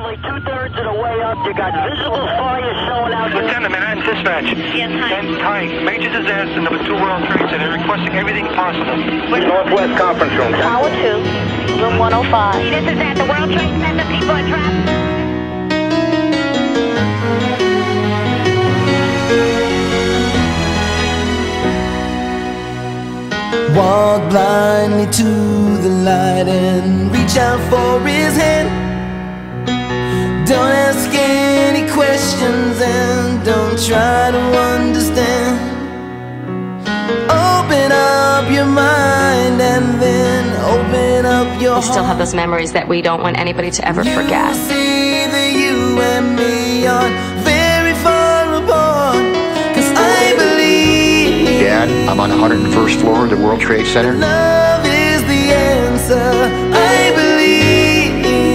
only 2/3 of the way up. You got visible fire showing out here. Lieutenant, Manhattan Dispatch. Yes, hi. Hi. Major disaster, number 2 World Trade Center. Requesting everything possible. Northwest Conference Room. Tower 2, room 105. This is at the World Trade Center. People are trapped. Walk blindly to the light and reach out for his hand. Don't ask any questions and don't try to understand. Open up your mind and then open up your heart. We still have those memories that we don't want anybody to ever forget. You see that you and me are very far apart, 'cause I believe, Dad, I'm on the 101st floor of the World Trade Center. love is the answer. I believe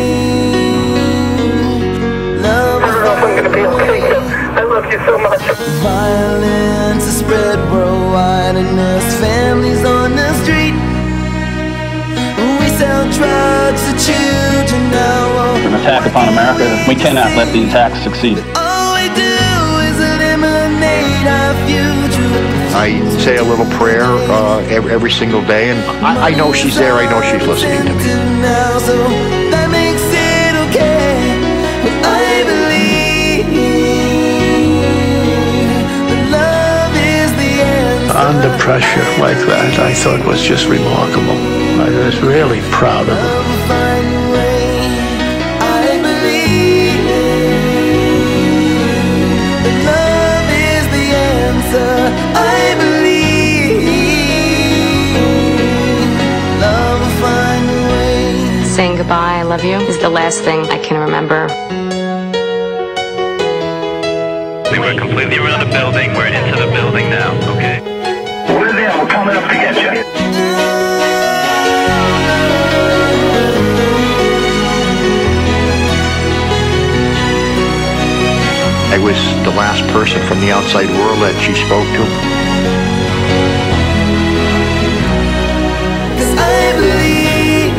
love. I don't know if I'm gonna be okay. I love you so much. Violence is spread worldwide and there's families on the street. We sell drugs to children now. An attack upon America. We cannot let the attack succeed. All we do is eliminate our future. I say a little prayer every single day, and I know she's there. I know she's listening to me. Now, so that makes it okay. But I believe that love is the answer. Under pressure like that, I thought was just remarkable. I was really proud of him. Love will find a way. I believe that love is the answer. I believe love will find a way. Saying goodbye, I love you, is the last thing I can remember. We're completely around the building. We're into the building now, okay? We're there. We're coming up to get you. I was the last person from the outside world that she spoke to. 'Cause I believe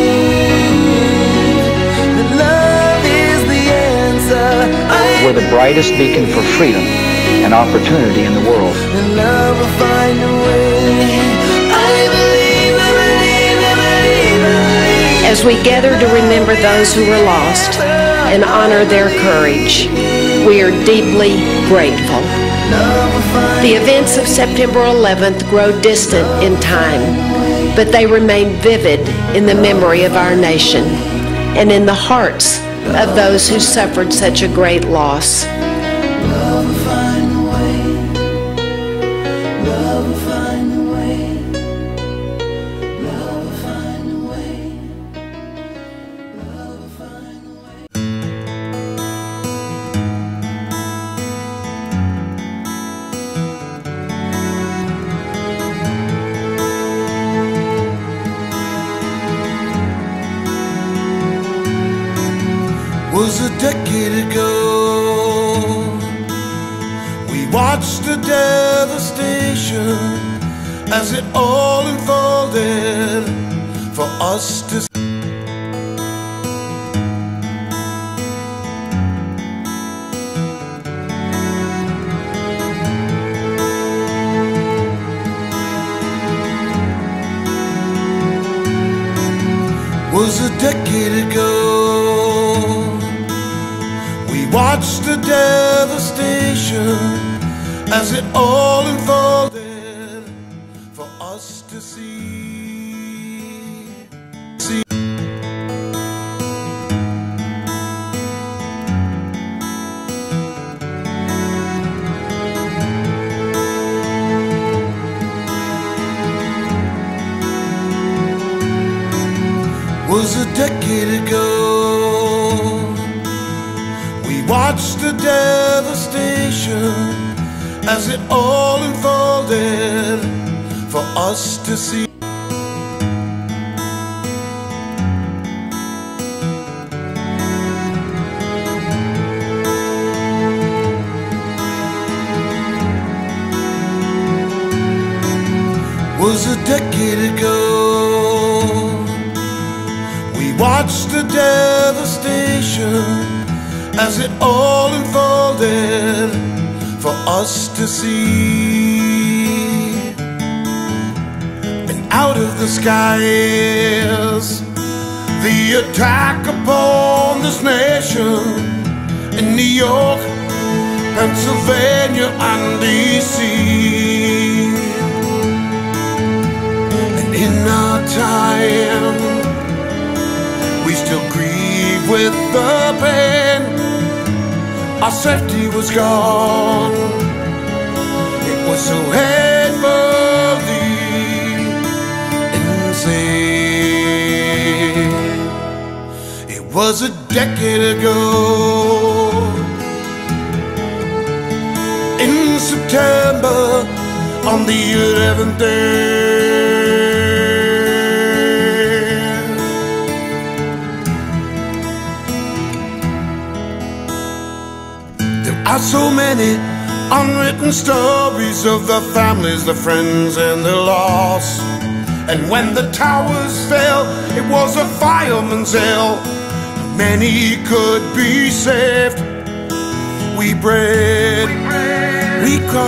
that love is the answer. We're the brightest beacon for freedom and opportunity in the world. And love will find a way. I believe, I believe, I believe, I believe. As we gather to remember those who were lost and honor their courage, we are deeply grateful. The events of September 11th grow distant in time, but they remain vivid in the memory of our nation and in the hearts of those who suffered such a great loss. Love will find a way. Love will find a way. Love will find a way. Love will find a way. Was a decade ago. We watched the devastation as it all unfolded for us to see. Was a decade ago. We watched the devastation as it all unfolded for us to see. Was a decade ago. We watched the devastation as it all unfolded for us to see. Was a decade ago. We watched the devastation as it all unfolded for us to see. And out of the skies, the attack upon this nation in New York, Pennsylvania, and D.C. And in our time, we still grieve with the pain. Our safety was gone. It was so hatefully insane. It was a decade ago, in September, on the 11th day. There are so many unwritten stories of the families, the friends, and the loss. And when the towers fell, it was a fireman's hell. Many could be saved. We prayed, we cried.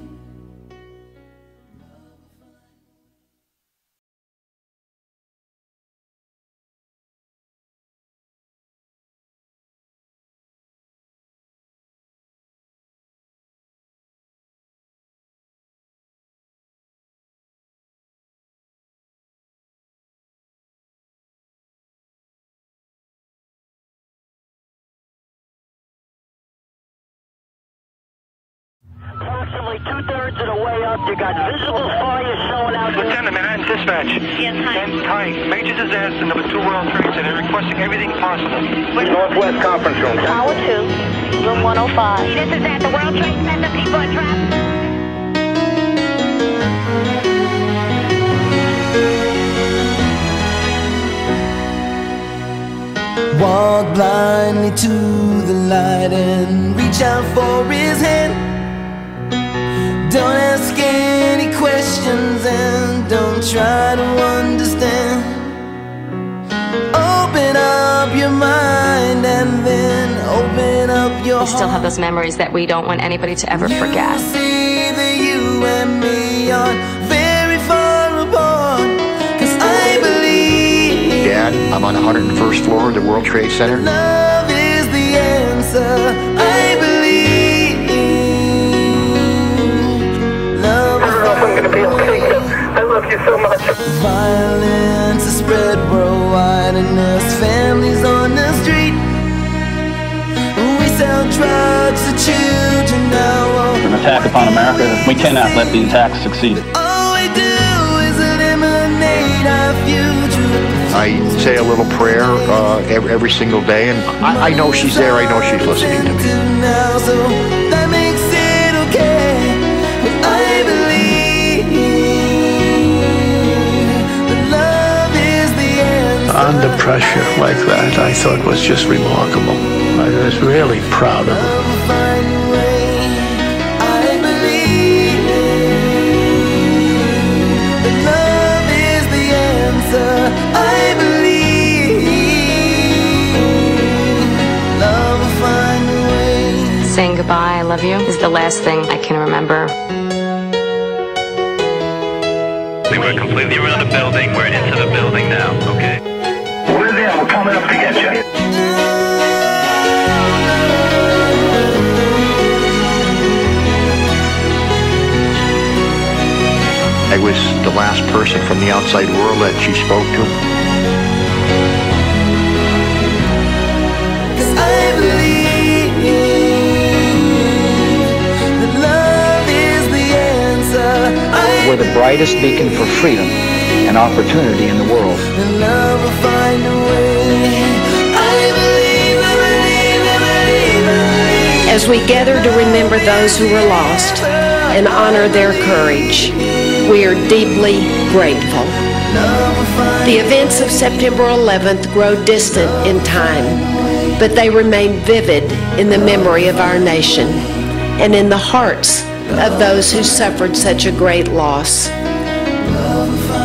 Approximately 2/3 of the way up, you got visible fire showing out. Lieutenant, Manhattan Dispatch. Yes, hi. Hi. Major disaster, number 2 World Trade Center, requesting everything possible. Northwest conference room. Tower 2, room 105. This is at the World Trade Center. People are trapped. Walk blindly to the light and reach out for his hand. Don't ask any questions and don't try to understand. Open up your mind and then open up your heart. We still have those memories that we don't want anybody to ever forget. You see that you and me are very far apart, 'cause I believe, Dad, I'm on the 101st floor of the World Trade Center. love is the answer. I believe. I love you so much. Violence is spread worldwide and there's families on the street. We sell drugs to children now. An attack upon America. We cannot let the attack succeed. All we do is eliminate our future. I say a little prayer every single day, and I know she's there. I know she's listening to me. Now, so that makes it okay. But I believe that love is the answer. Under pressure like that, I thought was just remarkable. I was really proud of him. Find a way. I believe that love is the answer. I believe love will find a way. Saying goodbye, I love you, is the last thing I can remember. We were completely around the building. We're into the building now, okay? We're there. We're coming up to get you. I was the last person from the outside world that she spoke to. 'Cause I believe that love is the answer. We're the brightest beacon for freedom and opportunity in the world. And love will find a way. I believe, I believe, I believe, I believe. As we gather to remember those who were lost and honor their courage, we are deeply grateful. The events of September 11th grow distant in time, but they remain vivid in the memory of our nation and in the hearts of those who suffered such a great loss.